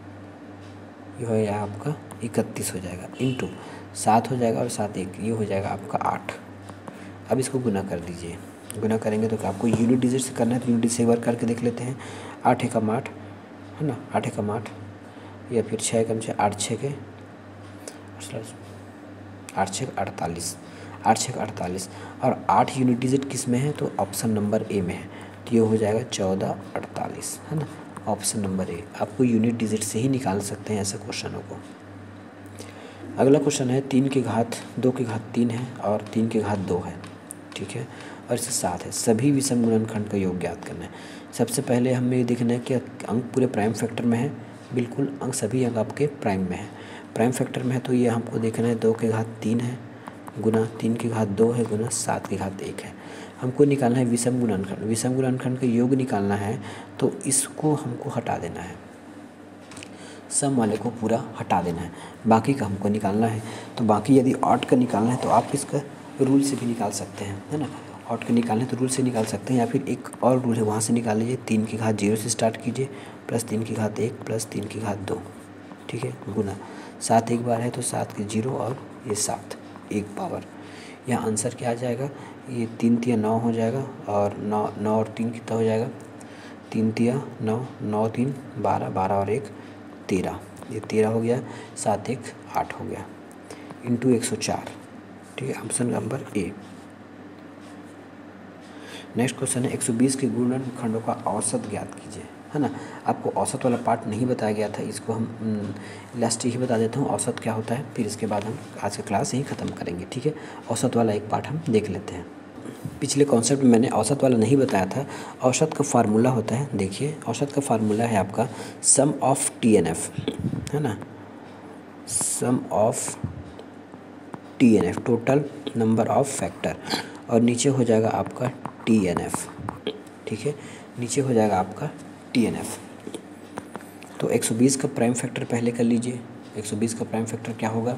ये हो जाएगा आपका 31 हो जाएगा, इंटू 7 हो जाएगा और 7 1, ये हो जाएगा आपका 8। अब इसको गुना कर दीजिए, गुना करेंगे तो आपको यूनिट डिजिट से करना है, तो यूनिट डिजिट से एक बार करके देख लेते हैं। 8 एकम 8 है ना, 8 एकम 8 या फिर 6 एकम 6, 8 6 के 8 6 48, 8 6 48 और 8 यूनिट डिजिट किस में है, तो ऑप्शन नंबर ए में है, तो ये हो जाएगा 14 48, है ना, ऑप्शन नंबर ए। आपको यूनिट डिजिट से ही निकाल सकते हैं ऐसे क्वेश्चनों को। अगला क्वेश्चन है 3 के घात 2 के घात 3 है और 3 के घात 2 है। ठीक है, और इसके 7 है, सभी विषम गुणनखंड का योग ज्ञात करना है। सबसे पहले हमें ये देखना है कि अंक पूरे प्राइम फैक्टर में है, बिल्कुल अंक सभी अंक आपके प्राइम में है, प्राइम फैक्टर में है, तो ये हमको देखना है 2 के घात 3 है गुना 3 के घात 2 है गुना 7 के घात 1 है। हमको निकालना है विषम गुणनखंड। विषम गुणनखंड का योग निकालना है तो इसको हमको हटा देना है, सम वाले को पूरा हटा देना है, बाकी का हमको निकालना है। तो बाकी यदि ऑड का निकालना है तो आप इसका रूल से भी निकाल सकते हैं, है ना। ऑड का निकालना है तो रूल से निकाल सकते हैं, या फिर एक और रूल है वहाँ से निकाल लीजिए। 3 की घात 0 से स्टार्ट कीजिए, प्लस 3 की घात 1 प्लस 3 की घात 2, ठीक है, गुना 7 एक बार है तो 7 के 0 और ये 7 एक पावर। यहाँ आंसर क्या आ जाएगा, ये 3 तिया 9 हो जाएगा और 9 और 3 कितना हो जाएगा, 3 तिया 9, 9 3 12, 12 और 1 13, ये 13 हो गया, 7 1 8 हो गया, इंटू 104, ठीक है, option number A. Next question है 120 के गुणनखंडों का औसत ज्ञात कीजिए, है ना। आपको औसत वाला पार्ट नहीं बताया गया था, इसको हम लास्ट ही बता देता हूँ औसत क्या होता है, फिर इसके बाद हम आज का क्लास यहीं ख़त्म करेंगे, ठीक है। औसत वाला एक पार्ट हम देख लेते हैं। पिछले कॉन्सेप्ट में मैंने औसत वाला नहीं बताया था। औसत का फार्मूला होता है, देखिए औसत का फार्मूला है आपका सम ऑफ TNF, है ना, sum of TNF total number of factor, और नीचे हो जाएगा आपका TNF, ठीक है, नीचे हो जाएगा आपका TNF। तो 120 का प्राइम फैक्टर पहले कर लीजिए। 120 का प्राइम फैक्टर क्या होगा,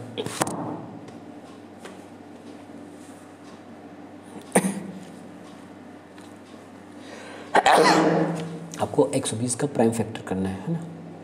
आपको 120 का प्राइम फैक्टर करना है ना।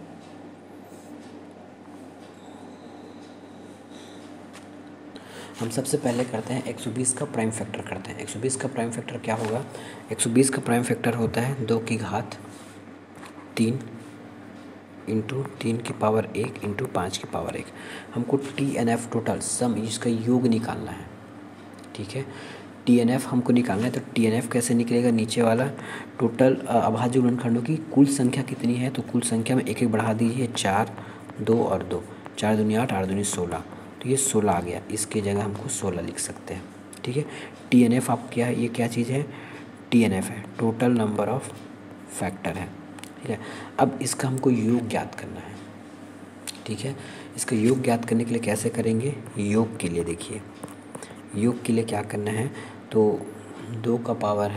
हम सबसे पहले करते हैं 120 का प्राइम फैक्टर करते हैं। 120 का प्राइम फैक्टर क्या होगा, 120 का प्राइम फैक्टर होता है 2 की घात 3 इंटू 3 की पावर 1 इंटू 5 की पावर 1। हमको TNF टोटल सम इसका योग निकालना है, ठीक है। TNF हमको निकालना है, तो TNF कैसे निकलेगा, नीचे वाला टोटल अभाज्य गुणनखंडों की कुल संख्या कितनी है, तो कुल संख्या में एक एक बढ़ा दीजिए, 4 2 और 2, 4 दूनी 8 8 दूनी 16, तो ये 16 आ गया, इसकी जगह हमको 16 लिख सकते हैं, ठीक है। TNF आप क्या है, ये क्या चीज़ है, TNF है, टोटल नंबर ऑफ फैक्टर है, ठीक है। अब इसका हमको योग ज्ञात करना है, ठीक है। इसका योग ज्ञात करने के लिए कैसे करेंगे, योग के लिए देखिए, योग के लिए क्या करना है, तो 2 का पावर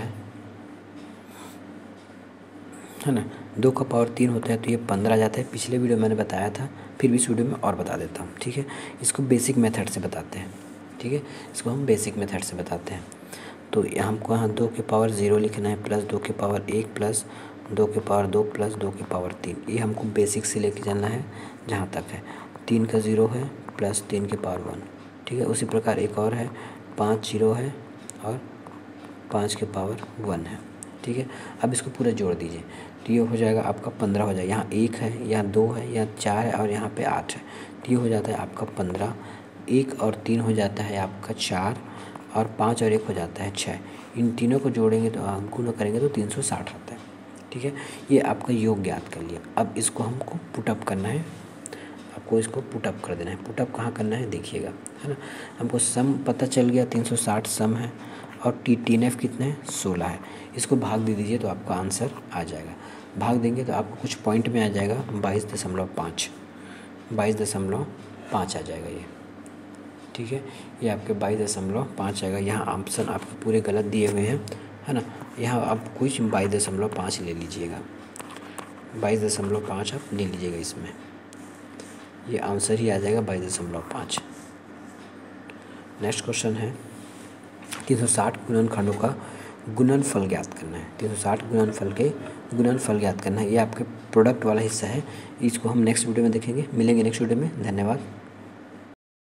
है ना, 2 का पावर 3 होता है तो ये 15 आ जाता है। पिछले वीडियो मैंने बताया था, फिर भी इस वीडियो में और बता देता हूँ, ठीक है। इसको बेसिक मेथड से बताते हैं, ठीक है, इसको हम बेसिक मेथड से बताते हैं। तो हमको यहाँ 2 के पावर 0 लिखना है, प्लस 2 के पावर 1 प्लस 2 के पावर 2 प्लस 2 के पावर 3, ये हमको बेसिक से लेके जाना है जहाँ तक है। 3 का 0 है प्लस 3 के पावर 1, ठीक है। उसी प्रकार एक और है, 5 0 है और 5 के पावर 1 है, ठीक है। अब इसको पूरा जोड़ दीजिए तो ये हो जाएगा आपका 15 हो जाएगा। यहाँ 1 है, यहाँ 2 है, यहाँ 4 है और यहाँ पे 8 है, तो ये हो जाता है आपका 15। 1 और 3 हो जाता है आपका 4 और 5 और 1 हो जाता है 6। इन तीनों को जोड़ेंगे तो गुणा करेंगे तो 360 आता है, ठीक है। ये आपका योग ज्ञात कर लिया। अब इसको हमको पुटअप करना है, आपको इसको पुटअप कर देना है। पुटअप कहाँ करना है देखिएगा, है ना। हमको सम पता चल गया 360 सम है और TNF कितने हैं 16 है। इसको भाग दे दीजिए तो आपका आंसर आ जाएगा। भाग देंगे तो आपको कुछ पॉइंट में आ जाएगा 22.5, 22.5 आ जाएगा ये, ठीक है। ये आपके 22.5 आएगा। यहाँ ऑप्शन आपके पूरे गलत दिए हुए हैं, है ना। यहाँ आप कुछ 22.5 ले लीजिएगा, 22.5 आप ले लीजिएगा, इसमें ये आंसर ही आ जाएगा 22.5। नेक्स्ट क्वेश्चन है 360 गुणनखंडों का गुणनफल ज्ञात करना है। 360 गुणनफल के गुणनफल ज्ञात करना है, ये आपके प्रोडक्ट वाला हिस्सा है। इसको हम नेक्स्ट वीडियो में देखेंगे। मिलेंगे नेक्स्ट वीडियो में, धन्यवाद।